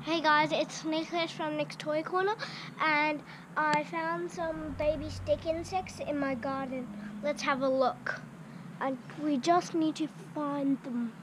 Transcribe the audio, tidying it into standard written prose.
Hey guys, it's Nicholas from Nick's Toy Corner, and I found some baby stick insects in my garden. Let's have a look. And we just need to find them.